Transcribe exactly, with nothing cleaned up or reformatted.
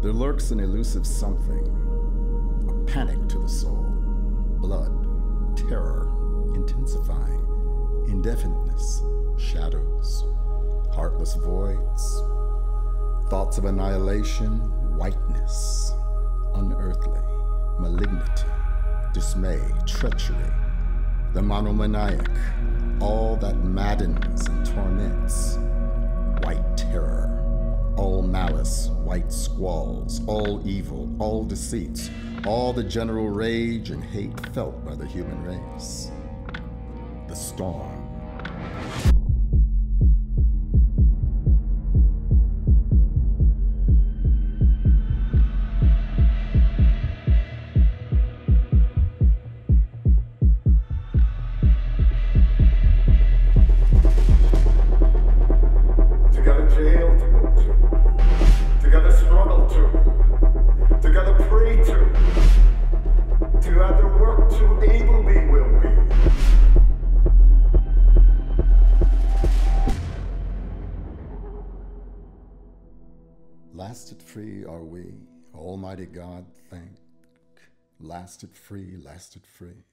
There lurks an elusive something, a panic to the soul, blood, terror, intensifying, indefiniteness, shadows, heartless voids, thoughts of annihilation, whiteness, unearthly, malignity, dismay, treachery, the monomaniac, all that maddens and torments, white terror, all malice, white squalls, all evil, all deceits, all the general rage and hate felt by the human race. The storm. Together jail to go to, together struggle to, together pray to, together work to, able be, will we. Lasted free are we, Almighty God, thank. Lasted free, lasted free.